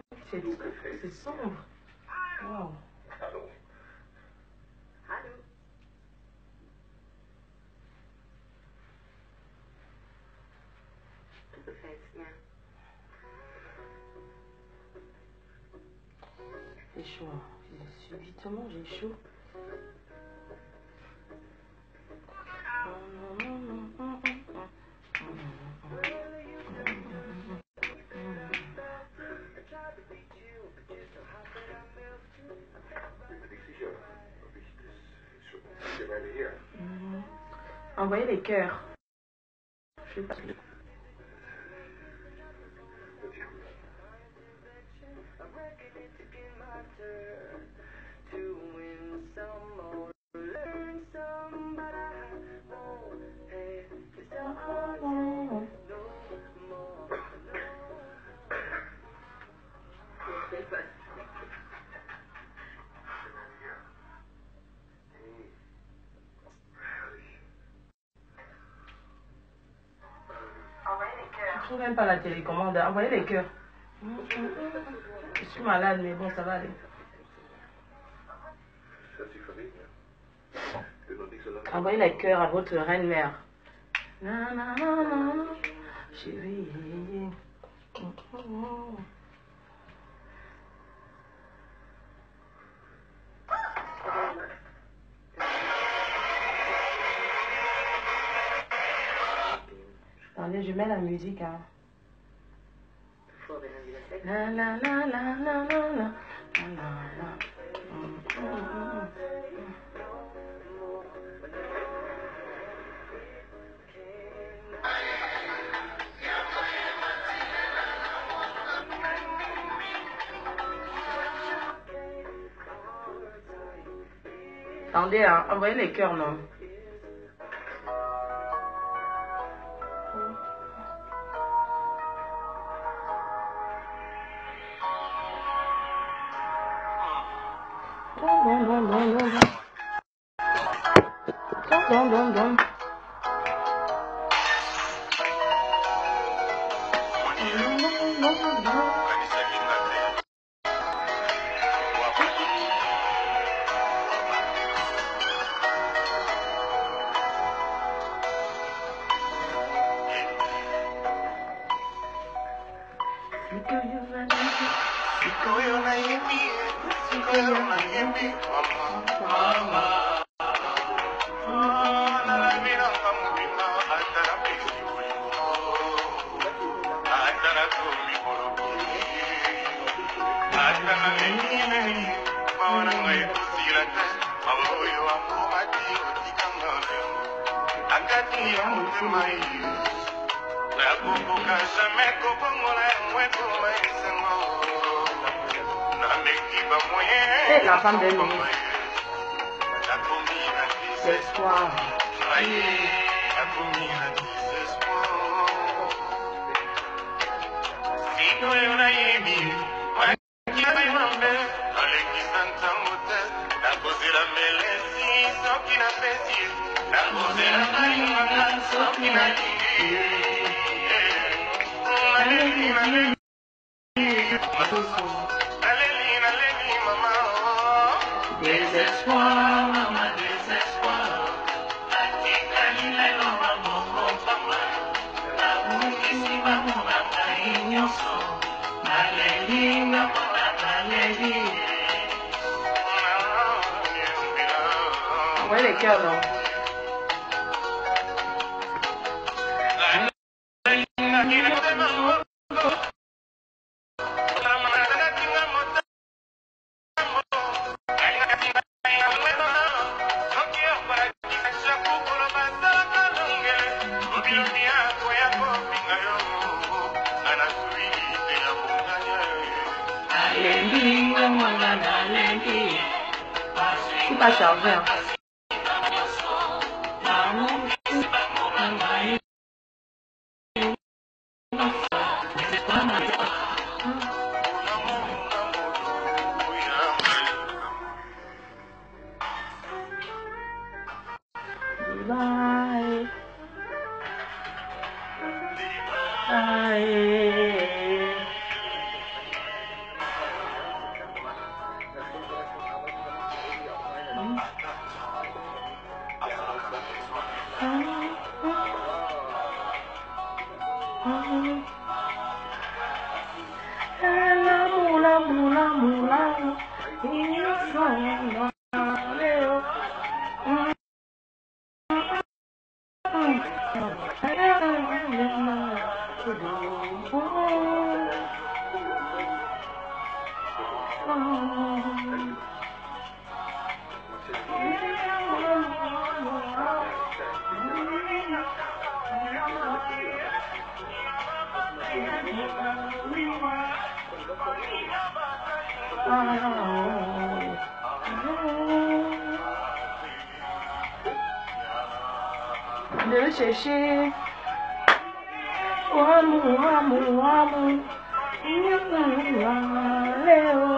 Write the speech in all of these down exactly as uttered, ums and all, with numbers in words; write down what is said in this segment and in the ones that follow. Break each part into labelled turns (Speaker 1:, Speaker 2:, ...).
Speaker 1: C'est sombre. Wow.
Speaker 2: Allô.
Speaker 3: Allô. Tout à fait, bien.
Speaker 1: J'ai chaud. Subitement, j'ai chaud. Envoyez les cœurs. Je sais pas. Je trouve même pas la télécommande. Envoyez les cœurs. Je suis malade, mais bon, ça va aller. Envoyez les cœurs à votre reine-mère. Na na na na, chérie. Attendez, je mets la musique, hein. La la la la la la la la la. Attendez, hein, envoyez les cœurs, non. Dum, dum, dum, dum, dum. Dum, dum, dum. C'est la femme de nous. L'espoir. Désespoir, maman, désespoir. Ouais, les cœurs, non. C'est pas chargé, hein. Bye. Bye. L'amour, l'amour, l'amour, l'amour, ils sont dans les hauts. De chercher amour, amour, amour, Léo,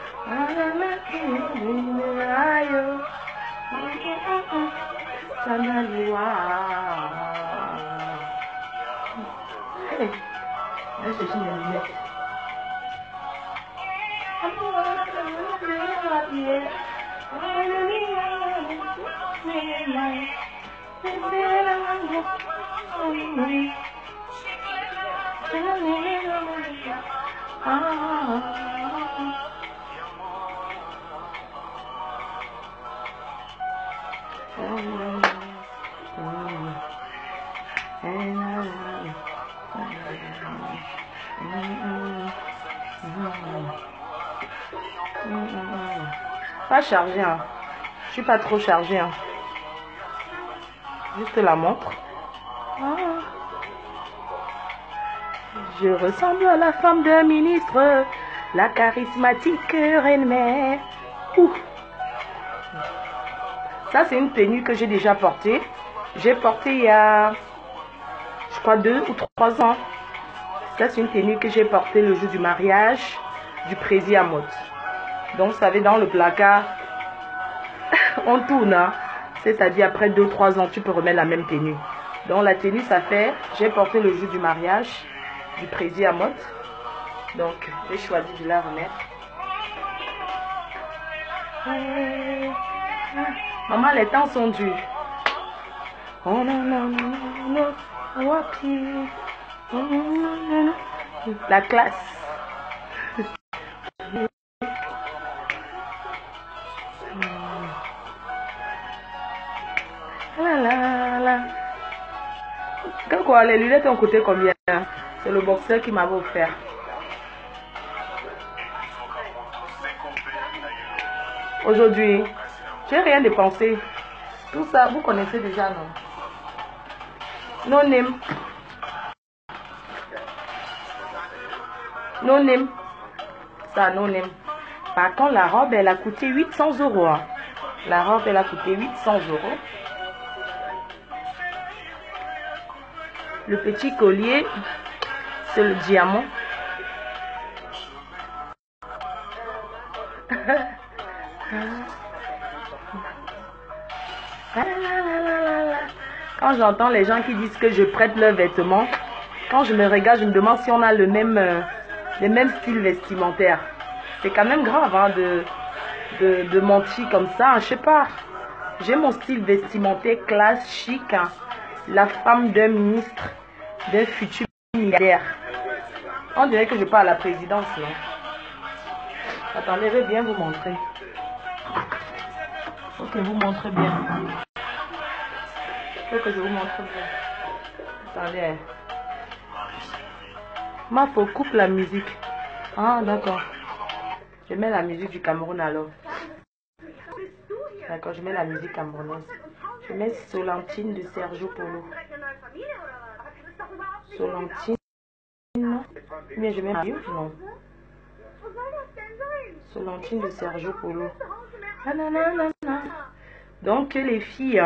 Speaker 1: Hey, je cherche mes lunettes. Pas chargé, hein. Je suis pas trop chargé, hein. Juste la montre. Ah. Je ressemble à la femme d'un ministre, la charismatique reine-mère. Ouh. Ça, c'est une tenue que j'ai déjà portée. J'ai porté il y a, je crois, deux ou trois ans. Ça, c'est une tenue que j'ai portée le jour du mariage du président Amot. Donc, vous savez, dans le placard, on tourne. Hein? C'est-à-dire, après deux ou trois ans, tu peux remettre la même tenue. Donc, la tenue, ça fait, j'ai porté le jour du mariage du président Amot. Donc, j'ai choisi de la remettre. Maman, les temps sont durs. Oh non, non, non, non, non, non. La classe. La la la. Quand quoi, les lunettes ont coûté combien? C'est le boxeur qui m'avait offert. Aujourd'hui, j'ai rien dépensé. Tout ça, vous connaissez déjà, non? No name. No name. Ça, no name. Par contre, la robe, elle a coûté huit cents euros. Hein. La robe, elle a coûté huit cents euros. Le petit collier, c'est le diamant. Quand j'entends les gens qui disent que je prête leurs vêtements, quand je me regarde, je me demande si on a le même, euh, les mêmes styles vestimentaires. C'est quand même grave hein, de, de, de mentir comme ça. Hein, je sais pas. J'ai mon style vestimentaire classe, chic. Hein, la femme d'un ministre, d'un futur milliardaire. On dirait que je pars à la présidence. Non? Attendez, je vais bien vous montrer. Faut que vous montre bien. Faut que je vous montre bien. Attendez. Ma faut coupe la musique. Ah d'accord. Je mets la musique du Cameroun alors. D'accord, je mets la musique camerounaise. Je mets Solentine de Sergio Polo. Solentine. Mais je mets non. Solentine de Sergio Polo. Donc les filles,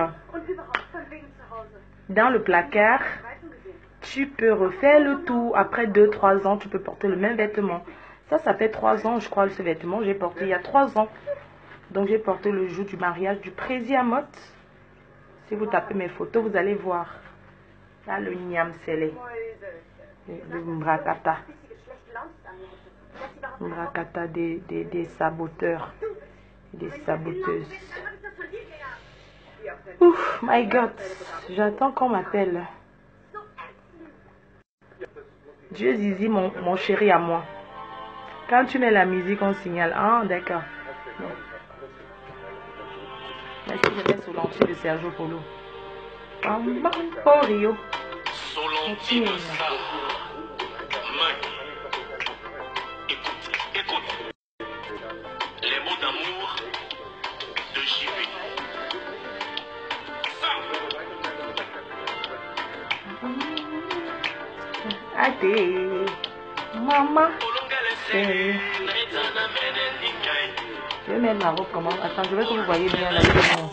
Speaker 1: dans le placard, tu peux refaire le tour. Après deux trois ans, tu peux porter le même vêtement. Ça, ça fait trois ans, je crois, ce vêtement. J'ai porté il y a trois ans. Donc j'ai porté le jour du mariage du président Amot. Si vous tapez mes photos, vous allez voir. Là, le Niam Sele. Le Mbrakata. Mbrakata des, des, des saboteurs. Des saboteuses. Ouf, my God. J'attends qu'on m'appelle. Dieu Zizi, mon, mon chéri à moi. Quand tu mets la musique, on signale. Ah, d'accord. Merci, je mets Solentine de Sergio Polo. Oh, Rio.
Speaker 2: Solentine, ça. Mike. Écoute, écoute. Les mots d'amour de J V.
Speaker 1: Ate, maman. C'est... Je vais mettre ma robe comment? Attends, je veux que vous voyez bien la vidéo.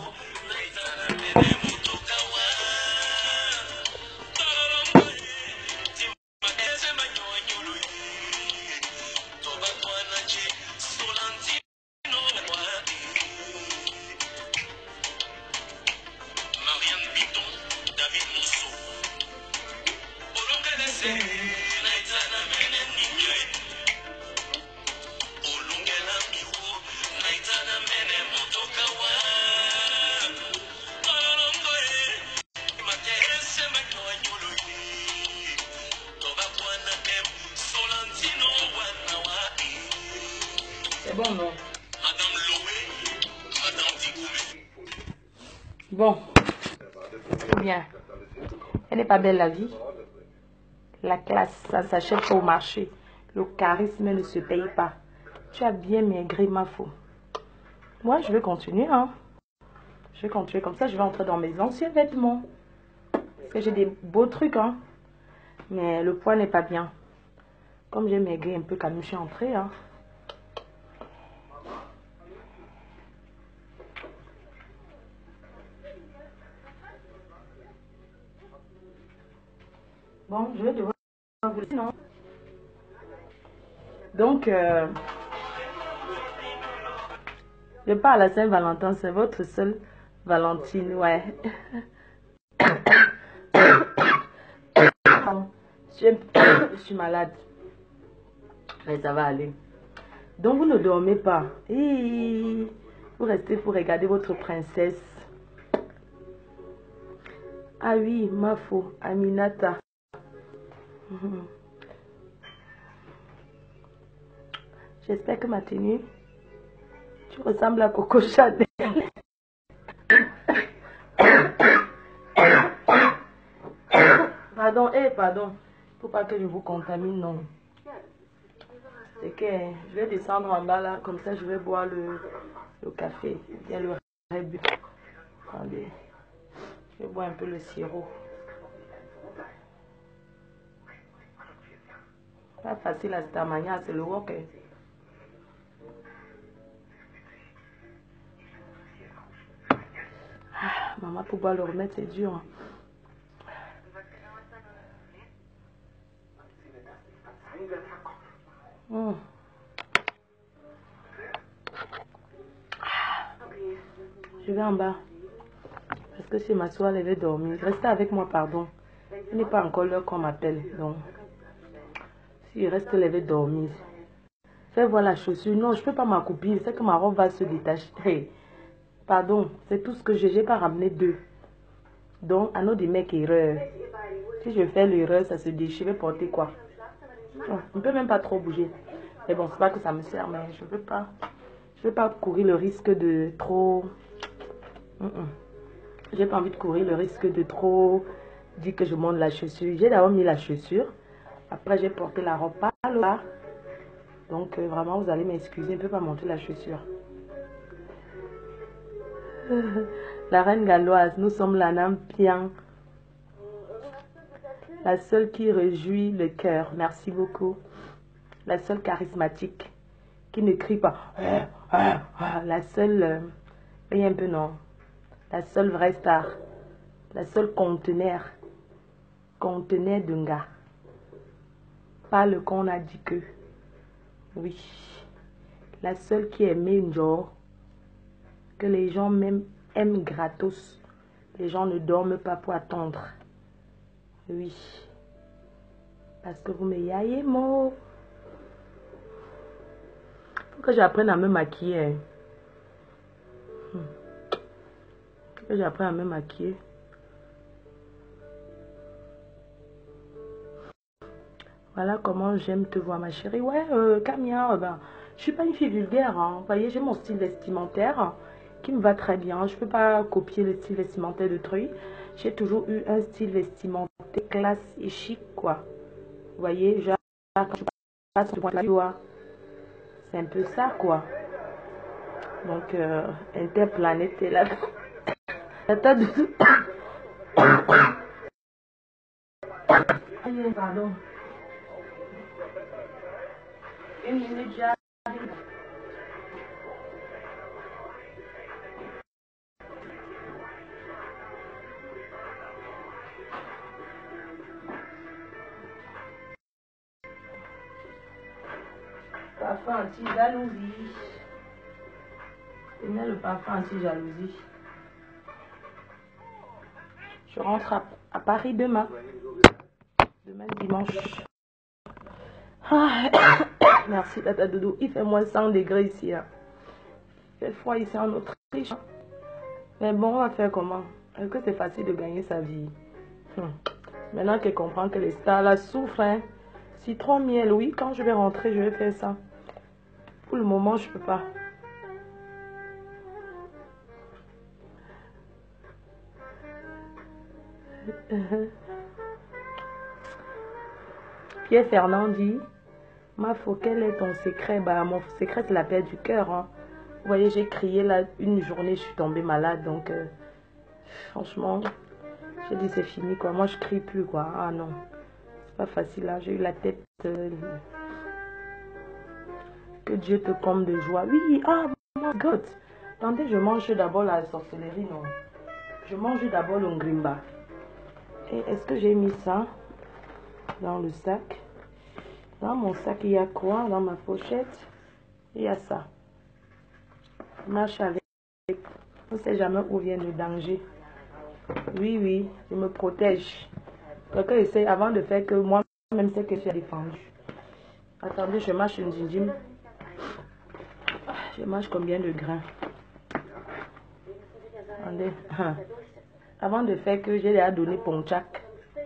Speaker 1: C'est bon, non? Bon. Ou bien. Elle n'est pas belle la vie. La classe, ça s'achète pas au marché. Le charisme ne se paye pas. Tu as bien maigré, ma faux. Moi, je vais continuer, hein. Je vais continuer comme ça. Je vais entrer dans mes anciens vêtements. Parce que j'ai des beaux trucs, hein. Mais le poids n'est pas bien. Comme j'ai maigré un peu quand je suis entrée, hein. Bon, je vais devoir vous dire, non. Donc, euh, je parle à Saint-Valentin, c'est votre seule Valentine, ouais. je, je suis malade, mais ça va aller. Donc, vous ne dormez pas. Et vous restez pour regarder votre princesse. Ah oui, ma faux, Aminata. J'espère que ma tenue, tu ressembles à Coco Chanel. Pardon, eh, pardon. Faut pas que je vous contamine, non. C'est que je vais descendre en bas là, comme ça je vais boire le, le café, bien le Red Bull. Attendez, je vais boire un peu le sirop. Pas facile à cette manière, c'est le wok. Ah, maman, pour boire le remède, c'est dur. Hein. Mmh. Je vais en bas. Parce que si ma soeur elle veut dormir, restez avec moi, pardon. Il n'est pas encore l'heure qu'on m'appelle. Donc, si je reste levé dormir, fais voir la chaussure. Non, je ne peux pas m'accroupir. C'est que ma robe va se détacher. Hey. Pardon, c'est tout ce que j'ai. Je n'ai pas ramené deux. Donc, à nous de mettre erreur. Si je fais l'erreur, ça se déchire. Je vais porter quoi? On ne peut même pas trop bouger. Mais bon, c'est pas que ça me sert, mais je ne veux pas. Je veux pas courir le risque de trop. Mm -mm. J'ai pas envie de courir le risque de trop dire que je monte la chaussure. J'ai d'abord mis la chaussure. Après, j'ai porté la robe par là. Donc, euh, vraiment, vous allez m'excuser. Je ne peux pas monter la chaussure. La reine galloise, nous sommes la Nampian. La seule qui réjouit le cœur. Merci beaucoup. La seule charismatique. Qui ne crie pas. La seule. Euh, voyez un peu, non. La seule vraie star. La seule conteneur. Conteneur d'un gars. Pas le qu'on a dit que. Oui. La seule qui aimait une genre. Que les gens même aiment gratos. Les gens ne dorment pas pour attendre. Oui. Parce que vous me yaillez, moi. Faut que j'apprenne à me maquiller. Hmm. que j'apprends à me maquiller. Voilà comment j'aime te voir, ma chérie. Ouais, euh, Camia, euh, ben, je suis pas une fille vulgaire. Hein. Vous voyez, j'ai mon style vestimentaire hein, qui me va très bien. Je peux pas copier le style vestimentaire de Truy. J'ai toujours eu un style vestimentaire classe et chic, quoi. Vous voyez, genre, quand je passe du point de la doigt, c'est un peu ça, quoi. Donc, euh, Interplanète est là. Attends, pardon. Une minute, j'arrive. Parfum anti-jalousie. Je mets le parfum anti-jalousie. Je rentre à, à Paris demain. Demain dimanche. Ah, merci Tata Doudou. Il fait moins cent degrés ici. Hein. Il fait froid ici en Autriche. Mais bon, on va faire comment? Est-ce que c'est facile de gagner sa vie? Hum. Maintenant qu'elle comprend que les stars là souffrent. Hein. Citron miel, oui. Quand je vais rentrer, je vais faire ça. Pour le moment, je peux pas. Pierre Fernand dit, ma faux, quel est ton secret? Bah, mon secret, c'est la paix du cœur. Hein. Vous voyez, j'ai crié là une journée, je suis tombée malade. Donc, euh, franchement, j'ai dit, c'est fini, quoi. Moi, je crie plus, quoi. Ah non, c'est pas facile, là. J'ai eu la tête. Euh, que Dieu te comble de joie. Oui, ah, my God. Attendez, je mange d'abord la sorcellerie, non. Je mange d'abord le ngrimba. Et est-ce que j'ai mis ça dans le sac? Dans mon sac, il y a quoi? Dans ma pochette, il y a ça. Je marche avec. On ne sait jamais où vient le danger. Oui, oui, je me protège. Quelqu'un essaie avant de faire que moi-même c'est que je suis défendu. Attendez, je mâche une gingembre. Je mâche combien de grains? Attendez. Avant de faire que j'ai déjà donné Ponchak.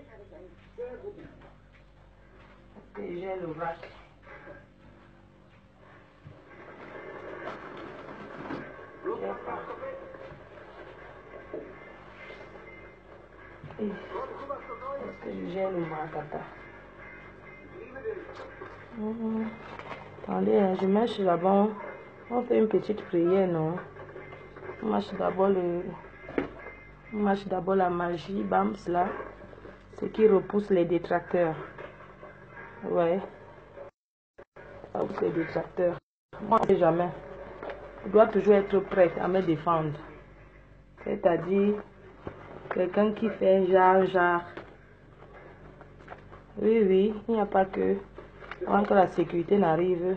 Speaker 1: Et j'ai le vrac. Est-ce que je gère le vracata? Mmh. Attendez, hein, je mâche là-bas. On fait une petite prière, non? On mâche d'abord le... On mâche d'abord la magie, bams là. Ce qui repousse les détracteurs. Ouais. Ça repousse les détracteurs. Moi, je ne sais jamais. Je dois toujours être prête à me défendre. C'est-à-dire, quelqu'un qui fait genre, genre. Oui, oui, il n'y a pas que... Avant que la sécurité n'arrive,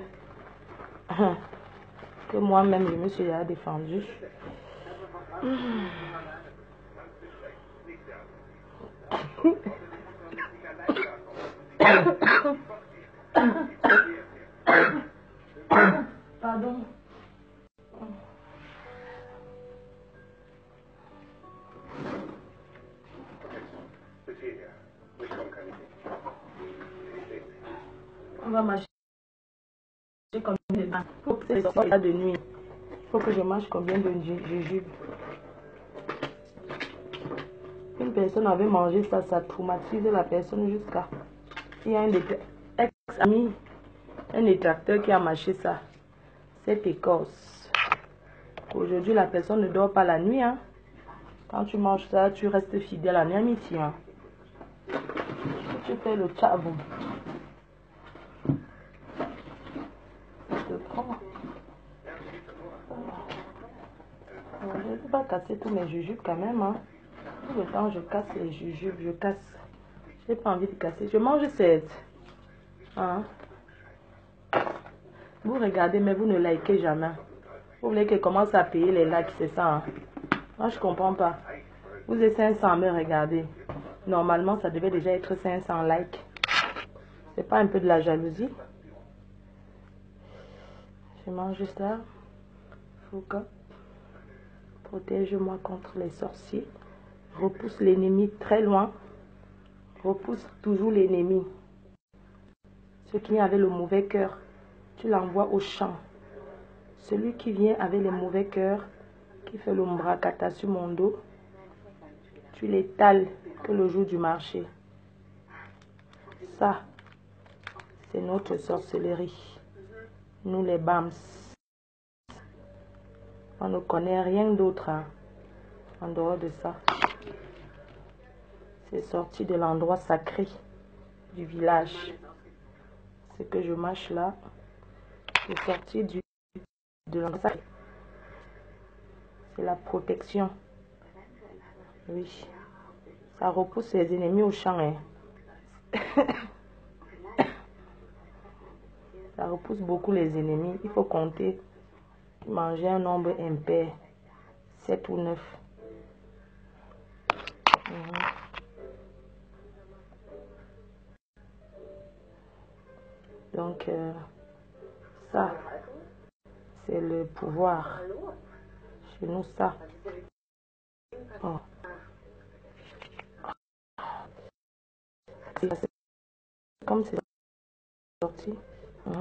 Speaker 1: que moi-même, je me suis déjà défendue. Pardon. On va marcher combien de temps? Pour que c'est de nuit. Il faut que je mange combien de jujubes? Une personne avait mangé ça, ça traumatise la personne jusqu'à... Il y a un ex-ami, un détracteur qui a mâché ça. Cette écorce. Aujourd'hui, la personne ne dort pas la nuit. Hein. Quand tu manges ça, tu restes fidèle à l'amitié. Hein. Tu fais le chabon. Je te prends. Je ne peux pas casser tous mes jujubes quand même. Hein. Tout le temps, je casse les jujubes. Je casse. Je n'ai pas envie de casser. Je mange cette. Hein. Vous regardez, mais vous ne likez jamais. Vous voulez qu'elle commence à payer les likes, c'est ça. Hein? Moi, je comprends pas. Vous êtes cinq cents à me regarder. Normalement, ça devait déjà être cinq cents likes. C'est pas un peu de la jalousie? Je mange ça. Faut que... Protège-moi contre les sorciers. Repousse l'ennemi très loin. Repousse toujours l'ennemi. Ceux qui viennent avec le mauvais cœur, tu l'envoies au champ. Celui qui vient avec les mauvais cœurs, qui fait l'ombracata sur mon dos, tu l'étales que le jour du marché. Ça, c'est notre sorcellerie. Nous les Bams. On ne connaît rien d'autre hein, en dehors de ça. C'est sorti de l'endroit sacré du village. Ce que je mâche là, c'est sorti du, de l'endroit sacré. C'est la protection. Oui. Ça repousse les ennemis au champ. Hein. Ça repousse beaucoup les ennemis. Il faut compter. Manger un nombre impair. sept ou neuf. Mmh. Donc, euh, ça, c'est le pouvoir. Chez nous, ça. Oh. C'est comme c'est sorti. Mmh.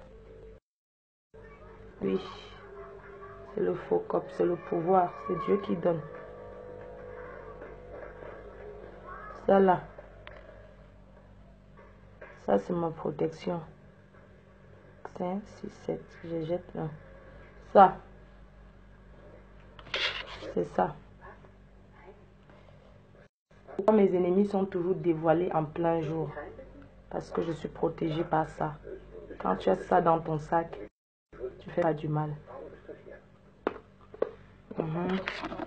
Speaker 1: Oui. C'est le faux cop, c'est le pouvoir. C'est Dieu qui donne. Ça là. Ça, c'est ma protection. cinq, six, sept. Je jette là. Ça. C'est ça. Pourquoi mes ennemis sont toujours dévoilés en plein jour? Parce que je suis protégée par ça. Quand tu as ça dans ton sac, tu fais pas du mal. Mmh.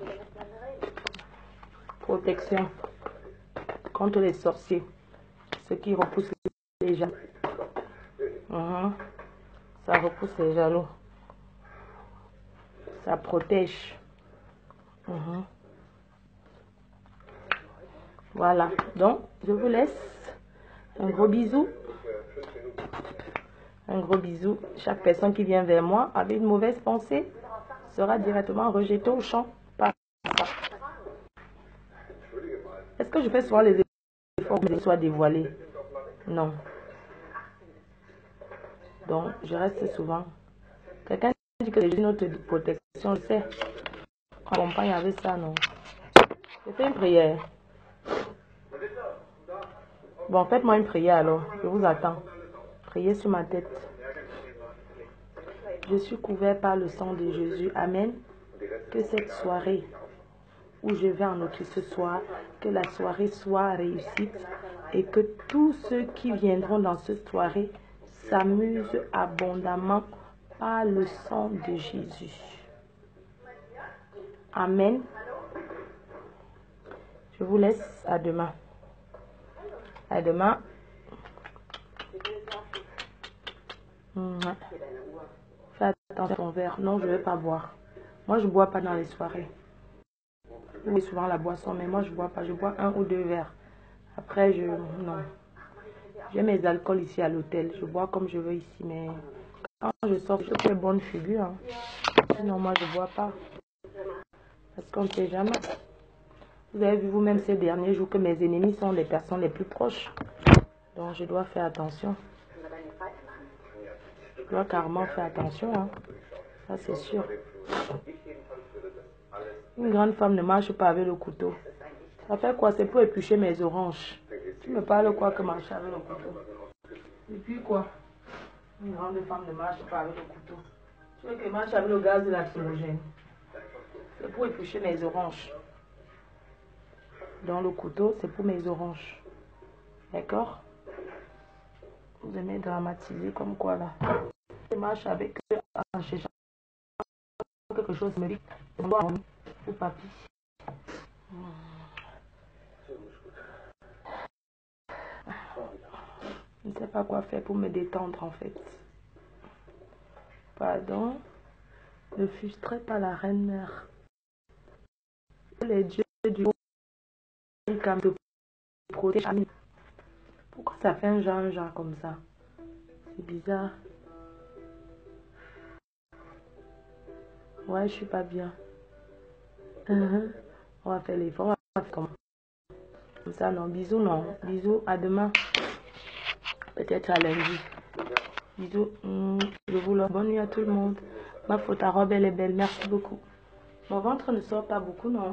Speaker 1: Protection contre les sorciers. Ceux qui repoussent les jaloux. Mmh. Ça repousse les jaloux. Ça protège. Mmh. Voilà. Donc, je vous laisse. Un gros bisou. Un gros bisou. Chaque personne qui vient vers moi avec une mauvaise pensée sera directement rejetée au champ par ça. Est-ce que je fais souvent les efforts pour que je sois dévoilée? Non. Donc, je reste souvent. Quelqu'un dit que j'ai notre protection, je sais. On accompagne avec ça, non. Je fais une prière. Bon, faites-moi une prière alors. Je vous attends. Priez sur ma tête. Je suis couvert par le sang de Jésus. Amen. Que cette soirée où je vais en Autriche ce soir, que la soirée soit réussite et que tous ceux qui viendront dans cette soirée s'amusent abondamment par le sang de Jésus. Amen. Je vous laisse à demain. À demain. Mmh. Fais attention à ton verre. Non, je ne vais pas boire. Moi, je ne bois pas dans les soirées. Oui, souvent la boisson, mais moi, je ne bois pas. Je bois un ou deux verres. Après, je... Non. J'ai mes alcools ici à l'hôtel. Je bois comme je veux ici, mais quand je sors, je fais bonne figure. Hein. Sinon, moi, je ne bois pas. Parce qu'on ne sait jamais. Vous avez vu vous-même ces derniers jours que mes ennemis sont les personnes les plus proches. Donc, je dois faire attention. Je dois carrément faire attention. Hein. Ça, c'est sûr. Une grande femme ne marche pas avec le couteau. Ça fait quoi? C'est pour éplucher mes oranges. Tu me parles quoi que marcher avec le couteau? Et puis quoi? Une grande femme ne marche pas avec le couteau. Tu veux que je marche avec le gaz de lacrymogène? C'est pour éplucher mes oranges. Dans le couteau, c'est pour mes oranges. D'accord? Vous aimez dramatiser comme quoi là? Je marche avec eux en cherchant quelque chose me dit. Ou papy. Je ne sais pas quoi faire pour me détendre en fait. Pardon. Ne frustrez pas la reine mère. Les dieux du haut te protègent. Pourquoi ça fait un genre, un genre comme ça? C'est bizarre. Ouais, je suis pas bien. Uh-huh. On va faire l'effort. On va faire comme comme ça, non. Bisous, non. Bisous, à demain. Peut-être à lundi. Bisous. Mm, Je vous le bonne nuit à tout le monde. Ma faute, ta robe, elle est belle. Merci beaucoup. Mon ventre ne sort pas beaucoup, non.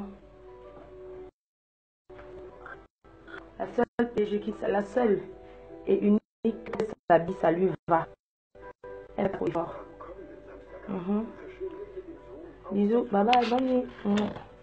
Speaker 1: La seule P G qui, la seule et unique que ça vie, ça lui va. Elle est trop forte. Mhm. Bisous. Bye bye. Bonne nuit. Mm.